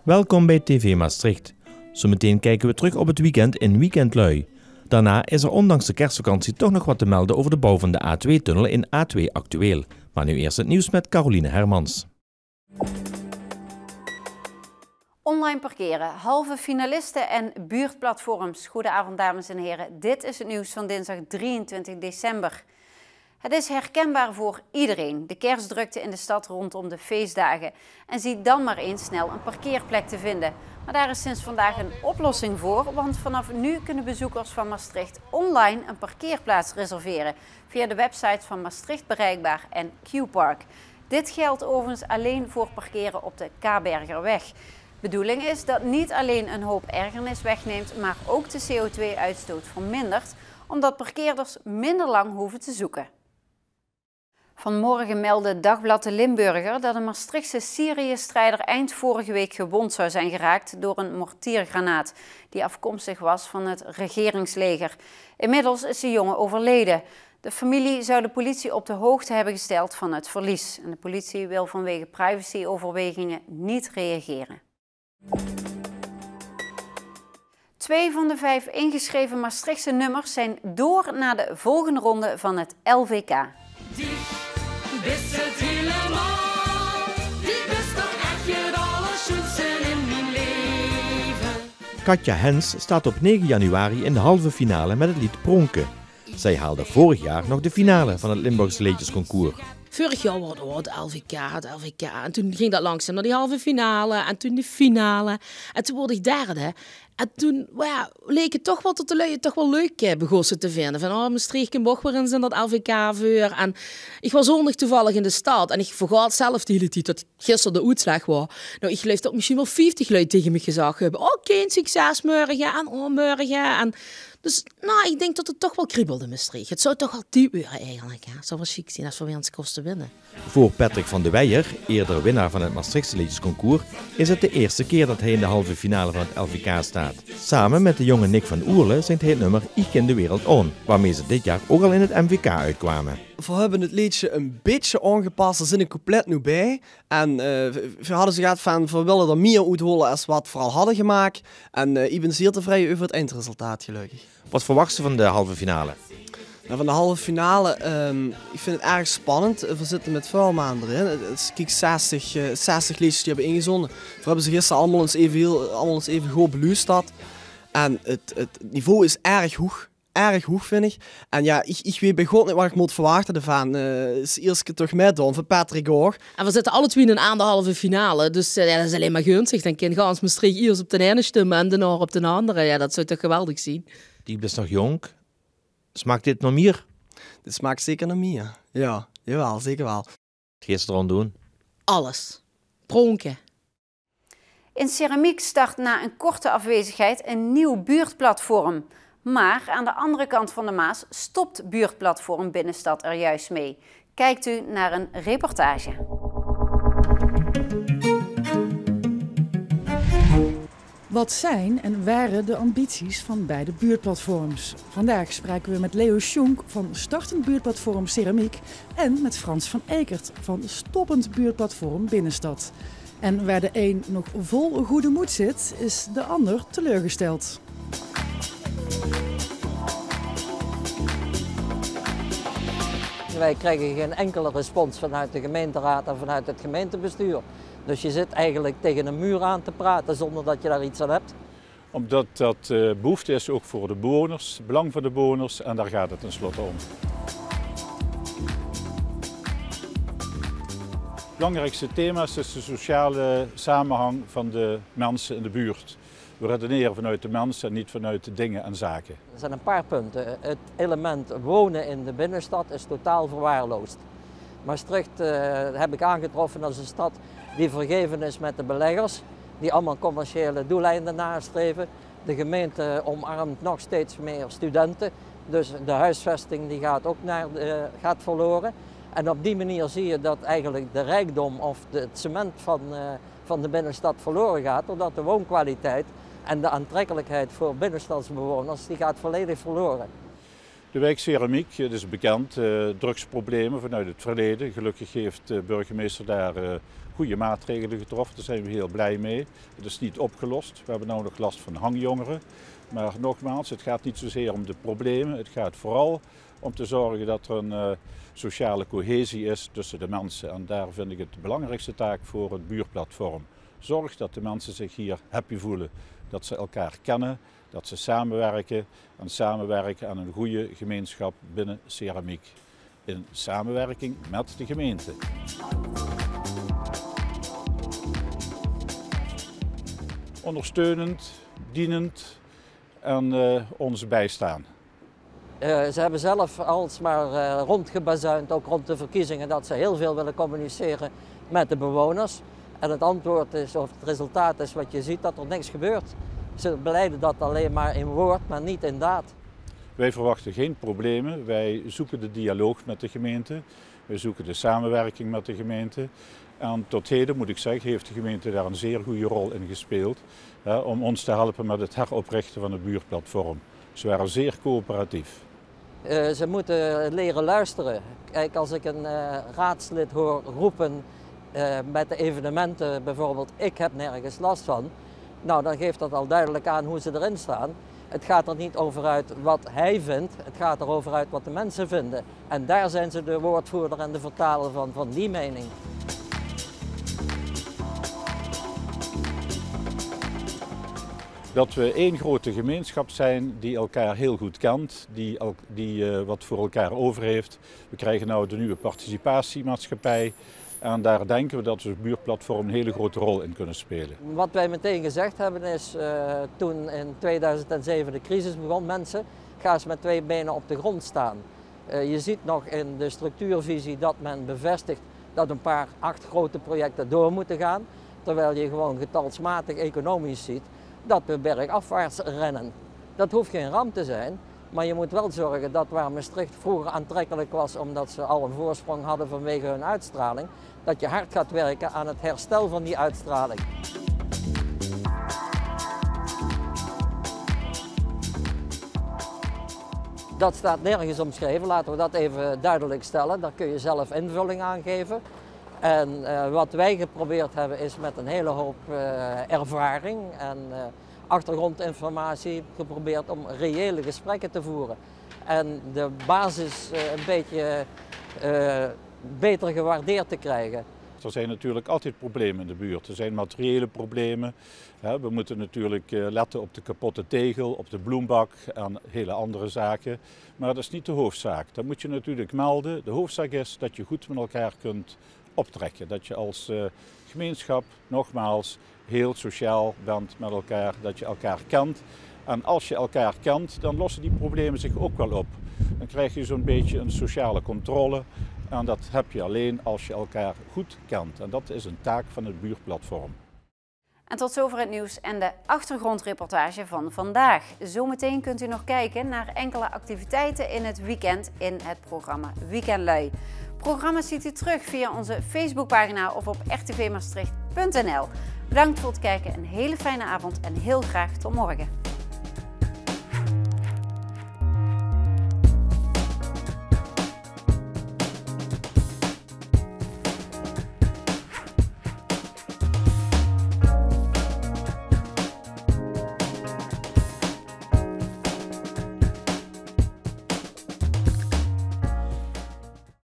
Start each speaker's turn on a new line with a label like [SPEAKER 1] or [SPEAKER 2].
[SPEAKER 1] Welkom bij TV Maastricht. Zometeen kijken we terug op het weekend in Weekendlui. Daarna is er ondanks de kerstvakantie toch nog wat te melden over de bouw van de A2-tunnel in A2 Actueel. Maar nu eerst het nieuws met Caroline Hermans.
[SPEAKER 2] Online parkeren, halve finalisten en buurtplatforms. Goedenavond dames en heren, dit is het nieuws van dinsdag 23 december. Het is herkenbaar voor iedereen, de kerstdrukte in de stad rondom de feestdagen. En zie dan maar eens snel een parkeerplek te vinden. Maar daar is sinds vandaag een oplossing voor, want vanaf nu kunnen bezoekers van Maastricht online een parkeerplaats reserveren via de website van Maastricht Bereikbaar en Q-Park. Dit geldt overigens alleen voor parkeren op de Kabergerweg. Bedoeling is dat niet alleen een hoop ergernis wegneemt, maar ook de CO2-uitstoot vermindert, omdat parkeerders minder lang hoeven te zoeken. Vanmorgen meldde Dagblad de Limburger dat een Maastrichtse Syrië-strijder eind vorige week gewond zou zijn geraakt door een mortiergranaat die afkomstig was van het regeringsleger. Inmiddels is de jongen overleden. De familie zou de politie op de hoogte hebben gesteld van het verlies. En de politie wil vanwege privacyoverwegingen niet reageren. 2 van de 5 ingeschreven Maastrichtse nummers zijn door naar de volgende ronde van het LVK.
[SPEAKER 3] Wist het helemaal, dit is toch echt het allerschönste in mijn leven.
[SPEAKER 1] Katja Hens staat op 9 januari in de halve finale met het lied Pronken. Zij haalde vorig jaar nog de finale van het Limburgse liedjesconcours.
[SPEAKER 4] Vorig jaar was het LVK. En toen ging dat langzaam naar die halve finale. En toen de finale. En toen word ik derde. En toen leek het toch wel tot de lui toch wel leuk begonnen te vinden. Van Maastricht en Bochwerens in dat LVK-vuur. En ik was zondag toevallig in de stad. En ik vergat zelf de hele tijd dat gisteren de uitslag was. Nou, ik geloof dat misschien wel 50 lui tegen me gezegd hebben. Geen succes morgen en morgen. En dus ik denk dat het toch wel kriebelde in Maastricht. Het zou toch wel diep worden eigenlijk. Hè? Het zou wel chic zijn als we weer eens kosten winnen.
[SPEAKER 1] Voor Patrick van de Weijer, eerder winnaar van het Maastrichtse liedjesconcours, is het de eerste keer dat hij in de halve finale van het LVK staat. Samen met de jonge Nick van Oerle zingt hij het nummer Ich ken de wereld on, waarmee ze dit jaar ook al in het MVK uitkwamen.
[SPEAKER 5] We hebben het liedje een beetje aangepast, er zit een couplet nu bij. En we hadden ze gehad van, we willen er meer uithalen als wat we vooral hadden gemaakt. En ik ben zeer tevreden over het eindresultaat, gelukkig.
[SPEAKER 1] Wat verwacht ze van de halve finale?
[SPEAKER 5] Nou, van de halve finale, ik vind het erg spannend. We zitten met veel maanden erin. Het is 60 liedjes die hebben ingezonden. We hebben ze gisteren allemaal eens even goed beluisterd. En het niveau is erg hoog, vind ik. En ja, ik weet bij God niet wat ik moet verwachten ervan. Is eerst keer toch met dan, voor Patrick ook.
[SPEAKER 4] En we zitten alle twee aan de halve finale. Dus dat is alleen maar gunstig. Dan kan Gans Maastricht eerst op de ene stemmen en daarna op de andere. Ja, dat zou toch geweldig zien.
[SPEAKER 1] Die is nog jong. Smaakt dit nog meer?
[SPEAKER 5] Dit smaakt zeker naar meer. Ja, jawel, zeker wel.
[SPEAKER 1] Wat ga je er aan doen?
[SPEAKER 4] Alles. Pronken.
[SPEAKER 2] In Ceramiek start na een korte afwezigheid een nieuw buurtplatform. Maar aan de andere kant van de Maas stopt buurtplatform Binnenstad er juist mee. Kijkt u naar een reportage.
[SPEAKER 6] Wat zijn en waren de ambities van beide buurtplatforms? Vandaag spraken we met Leo Schonk van startend buurtplatform Ceramiek en met Frans van Ekert van stoppend buurtplatform Binnenstad. En waar de een nog vol goede moed zit, is de ander teleurgesteld.
[SPEAKER 7] Wij krijgen geen enkele respons vanuit de gemeenteraad en vanuit het gemeentebestuur. Dus je zit eigenlijk tegen een muur aan te praten zonder dat je daar iets aan hebt.
[SPEAKER 8] Omdat dat behoefte is ook voor de bewoners, belang van de bewoners en daar gaat het tenslotte om. Het belangrijkste thema is de sociale samenhang van de mensen in de buurt. We redeneren vanuit de mensen en niet vanuit de dingen en zaken.
[SPEAKER 7] Er zijn een paar punten. Het element wonen in de binnenstad is totaal verwaarloosd. Maastricht heb ik aangetroffen als een stad die vergeven is met de beleggers, die allemaal commerciële doeleinden nastreven. De gemeente omarmt nog steeds meer studenten, dus de huisvesting die gaat ook gaat verloren. En op die manier zie je dat eigenlijk de rijkdom of het cement van de binnenstad verloren gaat, doordat de woonkwaliteit en de aantrekkelijkheid voor binnenstadsbewoners die gaat volledig verloren.
[SPEAKER 8] De wijk Ceramiek, het is bekend, drugsproblemen vanuit het verleden. Gelukkig heeft de burgemeester daar goede maatregelen getroffen, daar zijn we heel blij mee. Het is niet opgelost, we hebben nu nog last van hangjongeren. Maar nogmaals, het gaat niet zozeer om de problemen, het gaat vooral om te zorgen dat er een sociale cohesie is tussen de mensen. En daar vind ik het de belangrijkste taak voor het buurtplatform. Zorg dat de mensen zich hier happy voelen, dat ze elkaar kennen, dat ze samenwerken aan een goede gemeenschap binnen Ceramiek. In samenwerking met de gemeente. Ondersteunend, dienend en ons bijstaan.
[SPEAKER 7] Ze hebben zelf alsmaar rondgebazuind, ook rond de verkiezingen, dat ze heel veel willen communiceren met de bewoners. En het antwoord is, of het resultaat is wat je ziet, dat er niks gebeurt. Ze belijden dat alleen maar in woord, maar niet in daad.
[SPEAKER 8] Wij verwachten geen problemen. Wij zoeken de dialoog met de gemeente. Wij zoeken de samenwerking met de gemeente. En tot heden, moet ik zeggen, heeft de gemeente daar een zeer goede rol in gespeeld. Om ons te helpen met het heroprichten van het buurtplatform. Ze waren zeer coöperatief.
[SPEAKER 7] Ze moeten leren luisteren. Kijk, als ik een raadslid hoor roepen met de evenementen bijvoorbeeld, ik heb nergens last van. Nou, dan geeft dat al duidelijk aan hoe ze erin staan. Het gaat er niet over uit wat hij vindt, het gaat erover uit wat de mensen vinden. En daar zijn ze de woordvoerder en de vertaler van die mening.
[SPEAKER 8] Dat we één grote gemeenschap zijn die elkaar heel goed kent, die wat voor elkaar over heeft. We krijgen nu de nieuwe participatiemaatschappij. En daar denken we dat we het buurtplatform een hele grote rol in kunnen spelen.
[SPEAKER 7] Wat wij meteen gezegd hebben is, toen in 2007 de crisis begon, mensen, ga eens met 2 benen op de grond staan. Je ziet nog in de structuurvisie dat men bevestigt dat een paar 8 grote projecten door moeten gaan. Terwijl je gewoon getalsmatig economisch ziet dat we bergafwaarts rennen. Dat hoeft geen ramp te zijn. Maar je moet wel zorgen dat waar Maastricht vroeger aantrekkelijk was omdat ze al een voorsprong hadden vanwege hun uitstraling, dat je hard gaat werken aan het herstel van die uitstraling. Dat staat nergens omschreven, laten we dat even duidelijk stellen. Daar kun je zelf invulling aan geven. En wat wij geprobeerd hebben is met een hele hoop ervaring en achtergrondinformatie geprobeerd om reële gesprekken te voeren. En de basis een beetje beter gewaardeerd te krijgen.
[SPEAKER 8] Er zijn natuurlijk altijd problemen in de buurt. Er zijn materiële problemen. We moeten natuurlijk letten op de kapotte tegel, op de bloembak en hele andere zaken. Maar dat is niet de hoofdzaak. Dat moet je natuurlijk melden. De hoofdzaak is dat je goed met elkaar kunt optrekken. Dat je als gemeenschap, nogmaals, heel sociaal bent met elkaar, dat je elkaar kent. En als je elkaar kent, dan lossen die problemen zich ook wel op. Dan krijg je zo'n beetje een sociale controle. En dat heb je alleen als je elkaar goed kent. En dat is een taak van het buurtplatform.
[SPEAKER 2] En tot zover het nieuws en de achtergrondreportage van vandaag. Zometeen kunt u nog kijken naar enkele activiteiten in het weekend in het programma Weekendlui. Het programma ziet u terug via onze Facebookpagina of op rtvmaastricht.nl. Bedankt voor het kijken, een hele fijne avond en heel graag tot morgen.